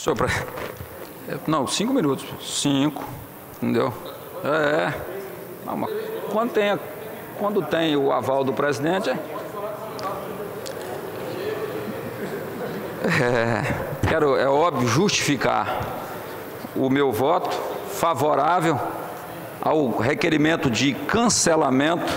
Não, 5 minutos. 5, entendeu? Não, mas quando tem o aval do presidente... É óbvio justificar o meu voto favorável ao requerimento de cancelamento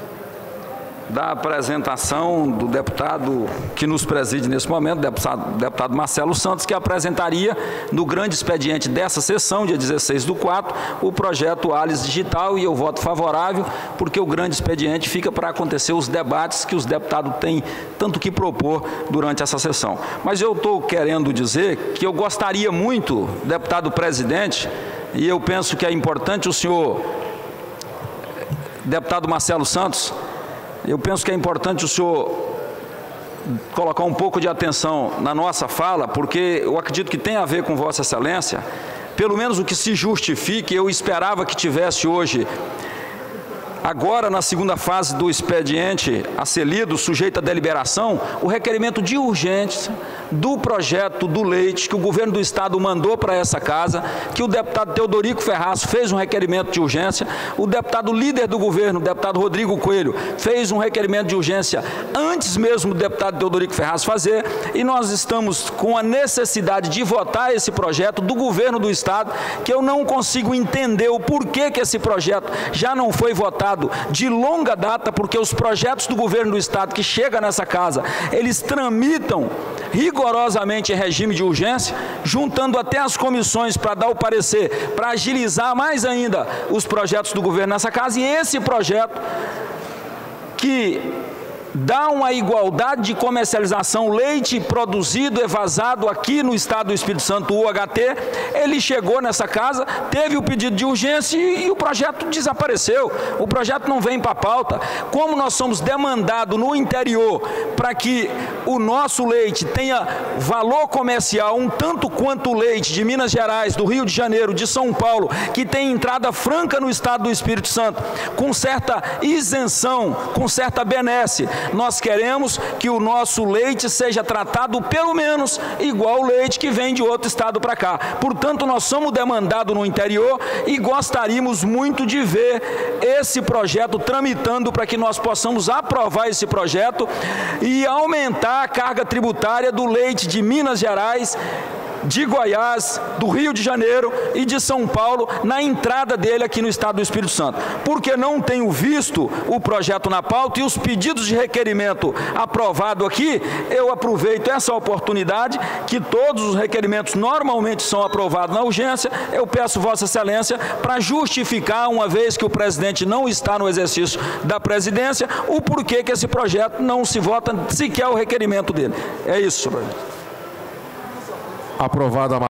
da apresentação do deputado que nos preside nesse momento, deputado Marcelo Santos, que apresentaria no grande expediente dessa sessão, dia 16/4, o projeto ALIS Digital, e eu voto favorável, porque o grande expediente fica para acontecer os debates que os deputados têm tanto que propor durante essa sessão. Mas eu estou querendo dizer que eu gostaria muito, deputado presidente, e eu penso que é importante o senhor, deputado Marcelo Santos, eu penso que é importante o senhor colocar um pouco de atenção na nossa fala, porque eu acredito que tem a ver com Vossa Excelência. Pelo menos o que se justifique, eu esperava que tivesse hoje, agora na segunda fase do expediente a ser lido, sujeito à deliberação, o requerimento de urgência do projeto do leite que o governo do Estado mandou para essa casa, que o deputado Teodorico Ferraz fez um requerimento de urgência, o deputado líder do governo, o deputado Rodrigo Coelho, fez um requerimento de urgência antes mesmo do deputado Teodorico Ferraz fazer, e nós estamos com a necessidade de votar esse projeto do governo do Estado, que eu não consigo entender o porquê que esse projeto já não foi votado de longa data, porque os projetos do governo do Estado que chegam nessa casa, eles tramitam rigorosamente em regime de urgência, juntando até as comissões para dar o parecer, para agilizar mais ainda os projetos do governo nessa casa, e esse projeto que dá uma igualdade de comercialização, leite produzido, evasado aqui no Estado do Espírito Santo, o UHT, ele chegou nessa casa, teve o pedido de urgência e o projeto desapareceu, o projeto não vem para a pauta. Como nós somos demandados no interior para que o nosso leite tenha valor comercial, um tanto quanto o leite de Minas Gerais, do Rio de Janeiro, de São Paulo, que tem entrada franca no Estado do Espírito Santo, com certa isenção, com certa benesse, nós queremos que o nosso leite seja tratado pelo menos igual o leite que vem de outro estado para cá. Portanto, nós somos demandados no interior e gostaríamos muito de ver esse projeto tramitando para que nós possamos aprovar esse projeto e aumentar a carga tributária do leite de Minas Gerais, de Goiás, do Rio de Janeiro e de São Paulo, na entrada dele aqui no Estado do Espírito Santo. Porque não tenho visto o projeto na pauta e os pedidos de requerimento aprovado aqui, eu aproveito essa oportunidade, que todos os requerimentos normalmente são aprovados na urgência, eu peço Vossa Excelência para justificar, uma vez que o presidente não está no exercício da presidência, o porquê que esse projeto não se vota sequer o requerimento dele. É isso, senhor presidente. Aprovada a